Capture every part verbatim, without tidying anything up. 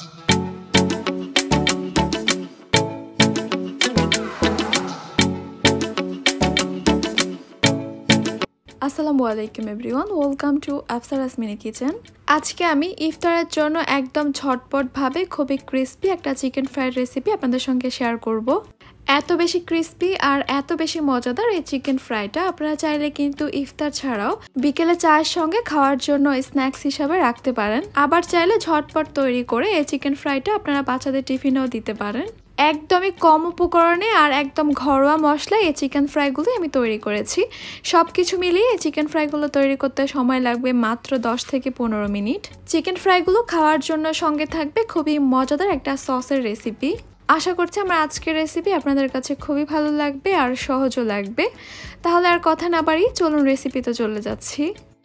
আসসালামু আলাইকুম everyone, welcome to Afsara's mini kitchen. আজকে আমি ইফতারের জন্য একদম ঝটপট ভাবে খুবই ক্রিস্পি একটা চিকেন ফ্রাইড রেসিপি আপনাদের সঙ্গে শেয়ার করব। এত বেশি ক্রিস্পি আর এত বেশি মজাদার এই চিকেন ফ্রাইটা আপনারা চাইলে কিন্তু ইফতার ছাড়াও বিকেলে চায়ের সঙ্গে খাওয়ার জন্য স্ন্যাক্স হিসাবে রাখতে পারেন। আবার চাইলে ঝটপট তৈরি করে এই চিকেন ফ্রাইটা আপনারা বাচ্চাদের টিফিনেও দিতে পারেন। একদমই কম উপকরণে আর একদম ঘরোয়া মশলায় এই চিকেন ফ্রাইগুলো আমি তৈরি করেছি। সব কিছু মিলিয়ে এই চিকেন ফ্রাইগুলো তৈরি করতে সময় লাগবে মাত্র দশ থেকে পনেরো মিনিট। চিকেন ফ্রাইগুলো খাওয়ার জন্য সঙ্গে থাকবে খুবই মজাদার একটা সসের রেসিপি। আশা করছি আমার আজকের রেসিপি আপনাদের কাছে খুবই ভালো লাগবে আর সহজও লাগবে। তাহলে আর কথা না বাড়িয়ে চলুন রেসিপিতে চলে যাচ্ছি।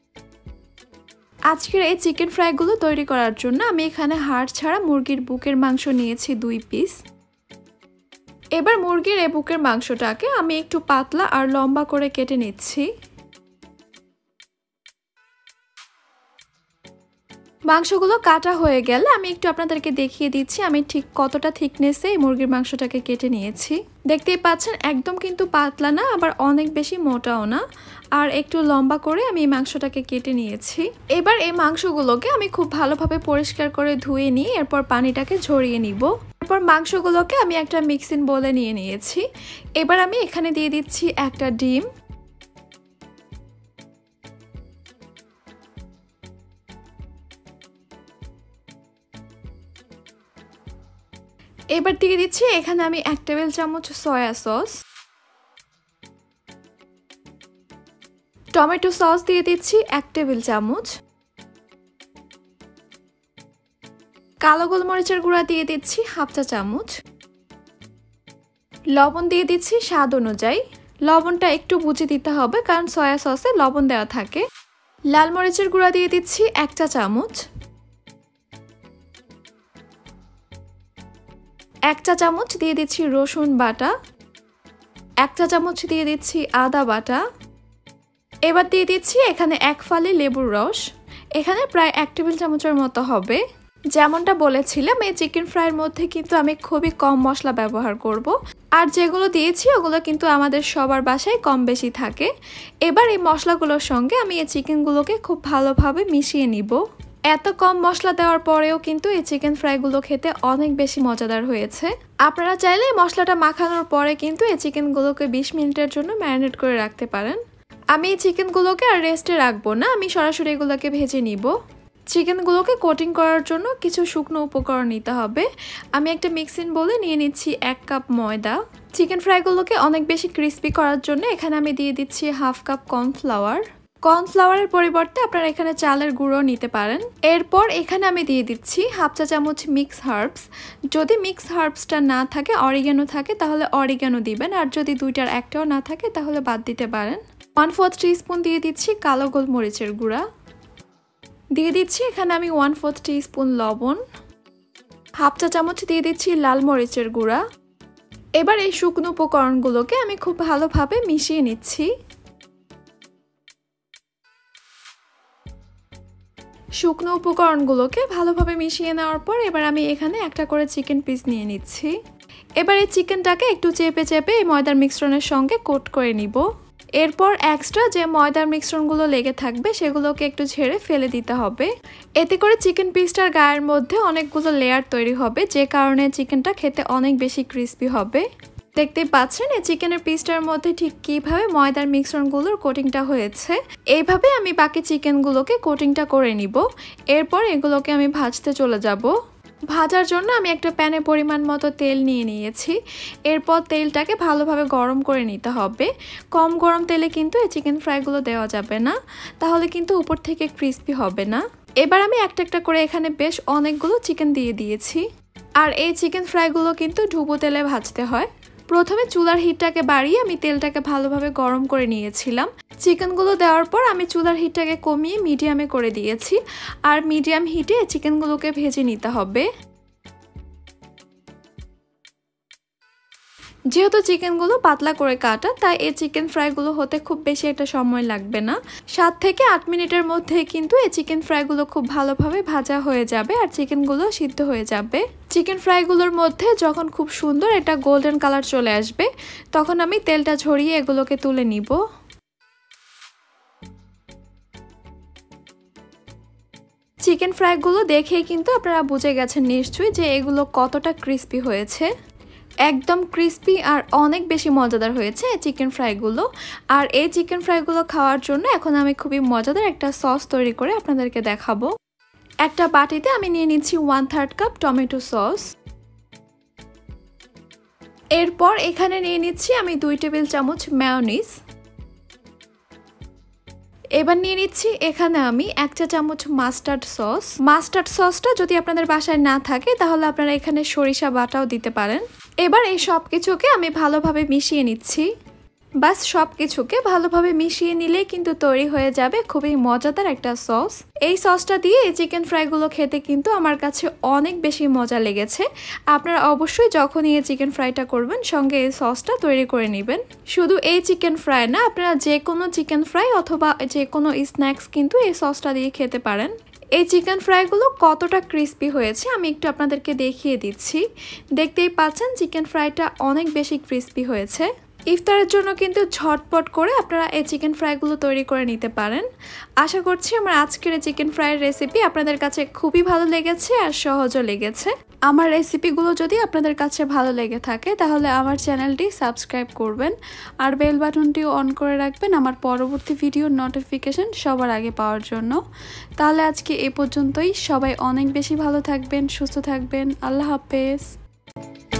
আজকের এই চিকেন ফ্রাইগুলো তৈরি করার জন্য আমি এখানে হাড় ছাড়া মুরগির বুকের মাংস নিয়েছি দুই পিস। এবার মুরগির এই বুকের মাংসটাকে আমি একটু পাতলা আর লম্বা করে কেটে নিচ্ছি। মাংসগুলো কাটা হয়ে গেলে আমি একটু আপনাদেরকে দেখিয়ে দিচ্ছি আমি ঠিক কতটা থিকনেসে এই মুরগির মাংসটাকে কেটে নিয়েছি। দেখতেই পাচ্ছেন একদম কিন্তু পাতলা না, আবার অনেক বেশি মোটাও না, আর একটু লম্বা করে আমি এই মাংসটাকে কেটে নিয়েছি। এবার এই মাংসগুলোকে আমি খুব ভালোভাবে পরিষ্কার করে ধুয়ে নিয়ে এরপর পানিটাকে ঝরিয়ে নিব। এরপর মাংসগুলোকে আমি একটা মিক্সিং বোলে নিয়ে নিয়েছি। এবার আমি এখানে দিয়ে দিচ্ছি একটা ডিম, এবার দিয়ে দিচ্ছি এখানে আমি এক টেবিল চামচ সয়া সস, টমেটো সস দিয়ে দিচ্ছি এক টেবিল চামচ, কালো গোলমরিচের গুঁড়া দিয়ে দিচ্ছি হাফ চা চামচ, লবণ দিয়ে দিচ্ছি স্বাদ অনুযায়ী। লবণটা একটু বুঝে দিতে হবে কারণ সয়া সসে লবণ দেওয়া থাকে। লাল মরিচের গুঁড়া দিয়ে দিচ্ছি এক চা চামচ, এক চা চামচ দিয়ে দিচ্ছি রসুন বাটা, এক চা চামচ দিয়ে দিচ্ছি আদা বাটা। এবার দিয়ে দিচ্ছি এখানে এক ফালি লেবুর রস, এখানে প্রায় এক টেবিল চামচের মতো হবে। যেমনটা বলেছিলাম এই চিকেন ফ্রাইয়ের মধ্যে কিন্তু আমি খুবই কম মশলা ব্যবহার করব, আর যেগুলো দিয়েছি ওগুলো কিন্তু আমাদের সবার বাসায় কম বেশি থাকে। এবার এই মশলাগুলোর সঙ্গে আমি এই চিকেনগুলোকে খুব ভালোভাবে মিশিয়ে নিব। এত কম মশলা দেওয়ার পরেও কিন্তু এই চিকেন ফ্রাইগুলো খেতে অনেক বেশি মজাদার হয়েছে। আপনারা চাইলে মশলাটা মাখানোর পরে কিন্তু এই চিকেনগুলোকে বিশ মিনিটের জন্য ম্যারিনেট করে রাখতে পারেন। আমি এই চিকেনগুলোকে আর রেস্টে রাখবো না, আমি সরাসরি এগুলোকে ভেজে নিব। চিকেনগুলোকে কোটিং করার জন্য কিছু শুকনো উপকরণ নিতে হবে। আমি একটা মিক্সিং বোলে নিয়ে নিচ্ছি এক কাপ ময়দা। চিকেন ফ্রাইগুলোকে অনেক বেশি ক্রিস্পি করার জন্য এখানে আমি দিয়ে দিচ্ছি হাফ কাপ কর্নফ্লাওয়ার। কর্নফ্লাওয়ারের পরিবর্তে আপনারা এখানে চালের গুঁড়ো নিতে পারেন। এরপর এখানে আমি দিয়ে দিচ্ছি হাফ চা চামচ মিক্স হার্বস। যদি মিক্স হার্বসটা না থাকে, অরিগ্যানো থাকে তাহলে অরিগ্যানো দিবেন, আর যদি দুইটার একটাও না থাকে তাহলে বাদ দিতে পারেন। ওয়ান ফোর্থ টিস্পুন দিয়ে দিচ্ছি কালো গোলমরিচের গুঁড়া, দিয়ে দিচ্ছি এখানে আমি ওয়ান ফোর্থ টিস্পুন লবণ, হাফ চা চামচ দিয়ে দিচ্ছি লাল মরিচের গুঁড়া। এবার এই শুকনো উপকরণগুলোকে আমি খুব ভালোভাবে মিশিয়ে নিচ্ছি। শুকনো উপকরণগুলোকে ভালোভাবে মিশিয়ে নেওয়ার পর এবার আমি এখানে একটা করে চিকেন পিস নিয়ে নিচ্ছি। এবার এই চিকেনটাকে একটু চেপে চেপে এই ময়দার মিশ্রণের সঙ্গে কোট করে নিব। এরপর এক্সট্রা যে ময়দার মিশ্রণগুলো লেগে থাকবে সেগুলোকে একটু ঝেড়ে ফেলে দিতে হবে। এতে করে চিকেন পিসটার গায়ের মধ্যে অনেকগুলো লেয়ার তৈরি হবে, যে কারণে চিকেনটা খেতে অনেক বেশি ক্রিস্পি হবে। দেখতেই পাচ্ছেন এই চিকেনের পিসটার মধ্যে ঠিক কিভাবে ময়দার মিশ্রণগুলোর কোটিংটা হয়েছে। এইভাবে আমি বাকি চিকেনগুলোকে কোটিংটা করে নিব। এরপর এগুলোকে আমি ভাজতে চলে যাব। ভাজার জন্য আমি একটা প্যানে পরিমাণ মতো তেল নিয়ে নিয়েছি। এরপর তেলটাকে ভালোভাবে গরম করে নিতে হবে। কম গরম তেলে কিন্তু এই চিকেন ফ্রাইগুলো দেওয়া যাবে না, তাহলে কিন্তু উপর থেকে ক্রিস্পি হবে না। এবার আমি একটা একটা করে এখানে বেশ অনেকগুলো চিকেন দিয়ে দিয়েছি। আর এই চিকেন ফ্রাইগুলো কিন্তু ডুবো তেলে ভাজতে হয়। প্রথমে চুলার হিটটাকে বাড়িয়ে আমি তেলটাকে ভালোভাবে গরম করে নিয়েছিলাম। চিকেনগুলো দেওয়ার পর আমি চুলার হিটটাকে কমিয়ে মিডিয়ামে করে দিয়েছি, আর মিডিয়াম হিটে চিকেনগুলোকে ভেজে নিতে হবে। যেহেতু চিকেনগুলো পাতলা করে কাটা, তাই এই চিকেন ফ্রাইগুলো হতে খুব বেশি একটা সময় লাগবে না। সাত থেকে আট মিনিটের মধ্যে কিন্তু এই চিকেন ফ্রাইগুলো খুব ভালোভাবে ভাজা হয়ে যাবে আর চিকেনগুলো সিদ্ধ হয়ে যাবে। চিকেন ফ্রাইগুলোর মধ্যে যখন খুব সুন্দর এটা গোল্ডেন কালার চলে আসবে, তখন আমি তেলটা ঝরিয়ে এগুলোকে তুলে নিব। চিকেন ফ্রাইগুলো দেখেই কিন্তু আপনারা বুঝে গেছেন নিশ্চয়ই যে এগুলো কতটা ক্রিস্পি হয়েছে। একদম ক্রিস্পি আর অনেক বেশি মজাদার হয়েছে এই চিকেন ফ্রাইগুলো। আর এই চিকেন ফ্রাইগুলো খাওয়ার জন্য এখন আমি খুবই মজাদার একটা সস তৈরি করে আপনাদেরকে দেখাবো। একটা বাটিতে আমি নিয়ে নিচ্ছি one third cup tomato sauce. এরপর এখানে নিয়ে নিচ্ছি আমি দুই টেবিল চামচ মেয়োনিজ। এবার নিয়ে নিচ্ছি এখানে আমি এক চা চামচ মাস্টার্ড সস। মাস্টার্ড সসটা যদি আপনাদের বাসায় না থাকে তাহলে আপনারা এখানে সরিষা বাটাও দিতে পারেন। এবার এই সব কিছুকে আমি ভালোভাবে মিশিয়ে নিচ্ছি। বাস সব কিছুকে ভালোভাবে মিশিয়ে নিলে কিন্তু তৈরি হয়ে যাবে খুবই মজাদার একটা সস। এই সসটা দিয়ে এই চিকেন ফ্রাইগুলো খেতে কিন্তু আমার কাছে অনেক বেশি মজা লেগেছে। আপনারা অবশ্যই যখনই এই চিকেন ফ্রাইটা করবেন সঙ্গে এই সসটা তৈরি করে নেবেন। শুধু এই চিকেন ফ্রাই না, আপনারা যে কোনো চিকেন ফ্রাই অথবা যে কোনো স্ন্যাক্স কিন্তু এই সসটা দিয়ে খেতে পারেন। এই চিকেন ফ্রাইগুলো কতটা ক্রিস্পি হয়েছে আমি একটু আপনাদেরকে দেখিয়ে দিচ্ছি। দেখতেই পাচ্ছেন চিকেন ফ্রাইটা অনেক বেশি ক্রিস্পি হয়েছে। ইফতারের জন্য কিন্তু ঝটপট করে আপনারা এই চিকেন ফ্রাইগুলো তৈরি করে নিতে পারেন। আশা করছি আমার আজকের এই চিকেন ফ্রাইয়ের রেসিপি আপনাদের কাছে খুবই ভালো লেগেছে আর সহজও লেগেছে। আমার রেসিপিগুলো যদি আপনাদের কাছে ভালো লেগে থাকে তাহলে আমার চ্যানেলটি সাবস্ক্রাইব করবেন আর বেল বাটনটিও অন করে রাখবেন আমার পরবর্তী ভিডিওর নোটিফিকেশন সবার আগে পাওয়ার জন্য। তাহলে আজকে এ পর্যন্তই। সবাই অনেক বেশি ভালো থাকবেন, সুস্থ থাকবেন। আল্লাহ হাফেজ।